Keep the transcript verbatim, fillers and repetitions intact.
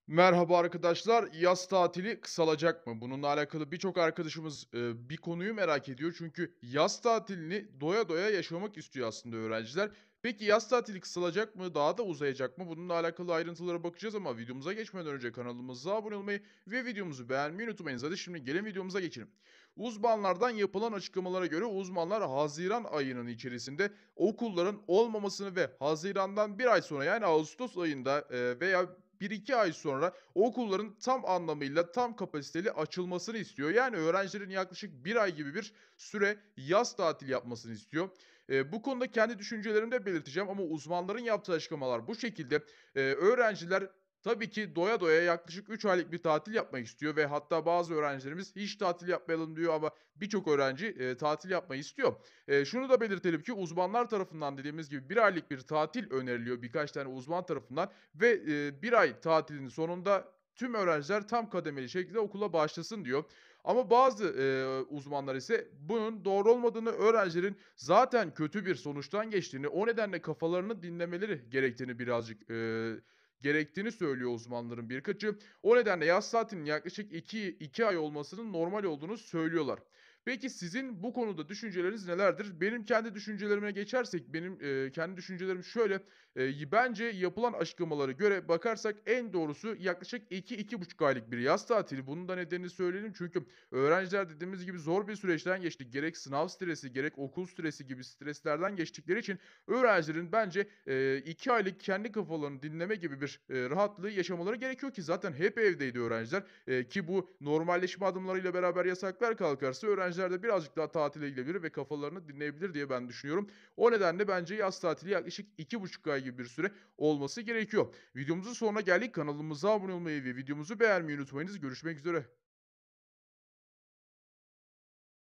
Merhaba arkadaşlar. Yaz tatili kısalacak mı? Bununla alakalı birçok arkadaşımız, eee, bir konuyu merak ediyor. Çünkü yaz tatilini doya doya yaşamak istiyor aslında öğrenciler. Peki yaz tatili kısalacak mı? Daha da uzayacak mı? Bununla alakalı ayrıntılara bakacağız ama videomuza geçmeden önce kanalımıza abone olmayı ve videomuzu beğenmeyi unutmayınız. Hadi şimdi gelin videomuza geçelim. Uzmanlardan yapılan açıklamalara göre uzmanlar haziran ayının içerisinde okulların olmamasını ve hazirandan bir ay sonra yani ağustos ayında, eee, veya bir iki ay sonra okulların tam anlamıyla tam kapasiteli açılmasını istiyor. Yani öğrencilerin yaklaşık bir ay gibi bir süre yaz tatili yapmasını istiyor. Eee, bu konuda kendi düşüncelerimi de belirteceğim ama uzmanların yaptığı açıklamalar bu şekilde. Eee, öğrenciler tabii ki doya doya yaklaşık üç aylık bir tatil yapmak istiyor ve hatta bazı öğrencilerimiz hiç tatil yapmayalım diyor ama birçok öğrenci, eee, tatil yapmayı istiyor. Eee, şunu da belirtelim ki uzmanlar tarafından dediğimiz gibi bir aylık bir tatil öneriliyor birkaç tane uzman tarafından ve, eee, bir ay tatilin sonunda tüm öğrenciler tam kademeli şekilde okula başlasın diyor. Ama bazı, eee, uzmanlar ise bunun doğru olmadığını, öğrencilerin zaten kötü bir sonuçtan geçtiğini, o nedenle kafalarını dinlemeleri gerektiğini birazcık, eee, gerektiğini söylüyor uzmanların birkaçı. O nedenle yaz tatilinin yaklaşık iki iki ay olmasının normal olduğunu söylüyorlar. Peki sizin bu konuda düşünceleriniz nelerdir? Benim kendi düşüncelerime geçersek benim, eee, kendi düşüncelerim şöyle: Eee, bence yapılan açıklamalara göre bakarsak en doğrusu yaklaşık iki iki buçuk aylık bir yaz tatili. Bunun da nedenini söyleyelim çünkü öğrenciler dediğimiz gibi zor bir süreçten geçti. Gerek sınav stresi gerek okul stresi gibi streslerden geçtikleri için öğrencilerin bence, eee, iki aylık kendi kafalarını dinleme gibi bir, eee, rahatlığı yaşamaları gerekiyor ki zaten hep evdeydi öğrenciler. Eee, ki bu normalleşme adımlarıyla beraber yasaklar kalkarsa öğrenciler de birazcık daha tatile gidebilir ve kafalarını dinleyebilir diye ben düşünüyorum. O nedenle bence yaz tatili yaklaşık iki buçuk ay gibi bir süre olması gerekiyor. Videomuzun sonuna geldik. Kanalımıza abone olmayı ve videomuzu beğenmeyi unutmayınız. Görüşmek üzere.